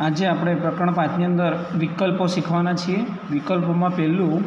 આજે આપણે પ્રકરણ 5ની અંદર વિકલ્પો શીખવાના છીએ। વિકલ્પોમાં પહેલું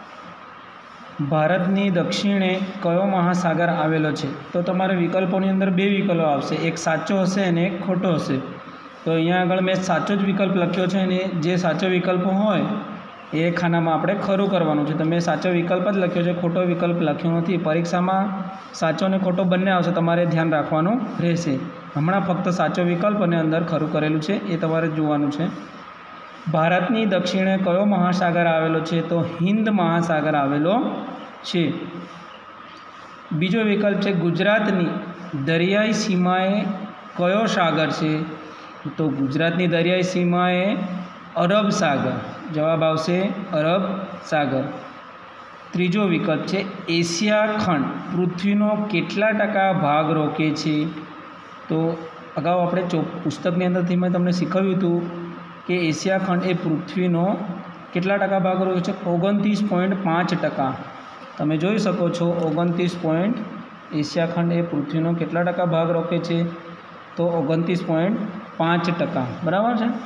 ભારતની દક્ષિણે કયો મહાસાગર આવેલો છે? તો તમારે વિકલ્પોની અંદર બે વિકલ્પો આવશે, એક સાચો હશે અને એક ખોટો હશે। તો અહીંયા આગળ મેં સાચો જ વિકલ્પ લખ્યો છે અને જે સાચો વિકલ્પ હોય એ ખાનામાં આપણે ખરું કરવાનું છે। તો મેં સાચો વિકલ્પ જ લખ્યો છે, ખોટો વિકલ્પ લખ્યો નથી। પરીક્ષામાં સાચો અને ખોટો બંને આવશે, તમારે ધ્યાન રાખવાનું રહેશે। હમણાં ફક્ત સાચો વિકલ્પ અને અંદર ખરું કરેલું છે એ તમારે જોવાનું છે। ભારતની દક્ષિણે કયો મહાસાગર આવેલો છે? તો હિન્દ મહાસાગર આવેલો છે। બીજો વિકલ્પ છે ગુજરાતની દરિયાઈ સીમાએ કયો સાગર છે? તો ગુજરાતની દરિયાઈ સીમાએ અરબ સાગર, જવાબ આવશે અરબ સાગર। ત્રીજો વિકલ્પ છે એશિયા ખંડ પૃથ્વીનો કેટલા ટકા ભાગ રોકે છે? તો અગાઉ આપણે પુસ્તકની અંદરથી મેં તમને શીખવ્યું હતું કે એશિયા ખંડ એ પૃથ્વીનો કેટલા ટકા ભાગ રોકે છે? 29.5%। તમે જોઈ શકો છો 29. એશિયા ખંડ એ પૃથ્વીનો કેટલા ટકા ભાગ રોકે છે? તો 29.5%, બરાબર છે।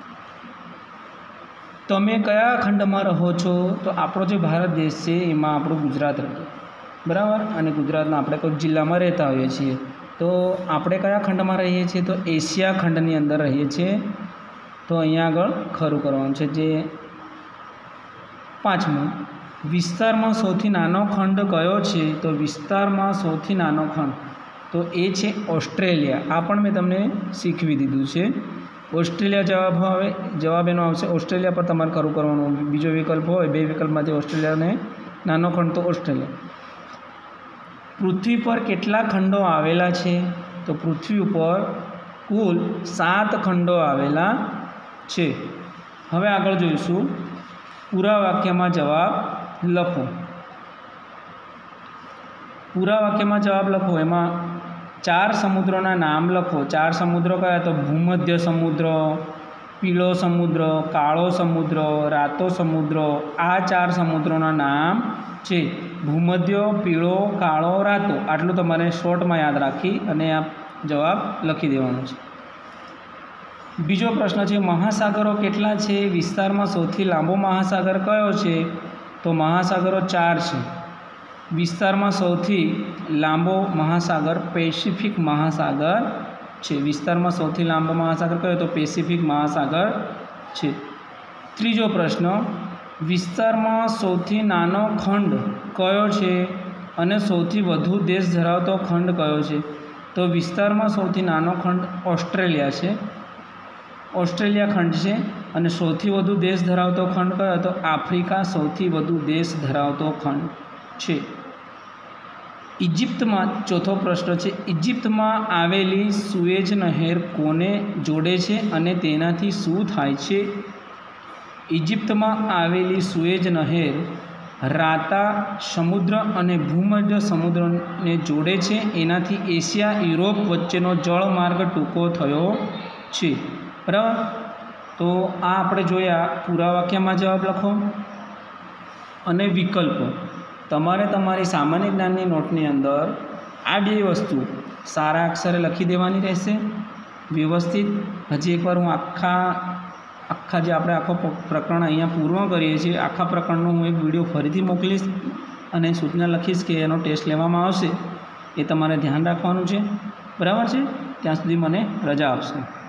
તમે કયા ખંડમાં રહો છો? તો આપણો જે ભારત દેશ છે એમાં આપણું ગુજરાત રહે, બરાબર। અને ગુજરાતના આપણે કોઈક જિલ્લામાં રહેતા હોઈએ છીએ, તો આપણે કયા ખંડમાં રહીએ છીએ? તો એશિયા ખંડની અંદર રહીએ છીએ। તો અહીંયા આગળ ખરું કરવાનું છે। જે પાંચમું, વિસ્તારમાં સૌથી નાનો ખંડ કયો છે? તો વિસ્તારમાં સૌથી નાનો ખંડ તો એ છે ઓસ્ટ્રેલિયા। આ પણ મેં તમને શીખવી દીધું છે। ઓસ્ટ્રેલિયા જવાબ એનો આવશે ઓસ્ટ્રેલિયા પર તમારે ખરું કરવાનું। બીજો વિકલ્પ હોય, બે વિકલ્પમાંથી ઓસ્ટ્રેલિયાને નાનો ખંડ તો ઓસ્ટ્રેલિયા। પૃથ્વી પર કેટલા ખંડો આવેલા છે? તો પૃથ્વી ઉપર કુલ 7 ખંડો આવેલા છે। હવે આગળ જોઈશું, પૂરા વાક્યમાં જવાબ લખો। પૂરા વાક્યમાં જવાબ લખો, એમાં 4 સમુદ્રોના નામ લખો। 4 સમુદ્રો કયા? તો ભૂમધ્ય સમુદ્ર, પીળો સમુદ્ર, કાળો સમુદ્ર, રાતો સમુદ્ર, આ 4 સમુદ્રોના નામ છે। ભૂમધ્ય, પીળો, કાળો, રાતો, આટલું તમારે શોર્ટમાં યાદ રાખી અને આ જવાબ લખી દેવાનો છે। બીજો પ્રશ્ન છે મહાસાગરો કેટલા છે? વિસ્તારમાં સૌથી લાંબો મહાસાગર કયો છે? તો મહાસાગરો 4 છે। વિસ્તારમાં સૌથી લાંબો મહાસાગર પેસિફિક મહાસાગર છે। વિસ્તારમાં સૌથી લાંબો મહાસાગર કયો? તો પેસિફિક મહાસાગર છે। ત્રીજો પ્રશ્ન, વિસ્તારમાં સૌથી નાનો ખંડ કયો છે અને સૌથી વધુ દેશ ધરાવતો ખંડ કયો છે? તો વિસ્તારમાં સૌથી નાનો ખંડ ઓસ્ટ્રેલિયા છે, ઓસ્ટ્રેલિયા ખંડ છે। અને સૌથી વધુ દેશ ધરાવતો ખંડ કયો? તો આફ્રિકા સૌથી વધુ દેશ ધરાવતો ખંડ છે। ઇજિપ્તમાં, ચોથો પ્રશ્ન છે, ઇજિપ્તમાં આવેલી સુએઝ નહેર કોને જોડે છે અને તેનાથી શું થાય છે? ઇજિપ્તમાં આવેલી સુએઝ નહેર રાતા સમુદ્ર અને ભૂમધ્ય સમુદ્રને જોડે છે। એનાથી એશિયા યુરોપ વચ્ચેનો જળમાર્ગ ટૂંકો થયો છે, બરાબર। તો આ આપણે જોયા। પૂરા વાક્યમાં જવાબ લખો અને વિકલ્પો તમારે તમારી સામાન્ય જ્ઞાનની નોટની અંદર આ બે વસ્તુ સારા અક્ષરે લખી દેવાની રહેશે વ્યવસ્થિત। હજી એકવાર હું આખા જે આપણે આખો પ્રકરણ અહીંયા પૂર્ણ કરીએ છીએ, આખા પ્રકરણનો હું એક વિડીયો ફરીથી મોકલીશ અને સૂચના લખીશ કે એનો ટેસ્ટ લેવામાં આવશે, એ તમારે ધ્યાન રાખવાનું છે, બરાબર છે। ત્યાં સુધી મને રજા આપશો।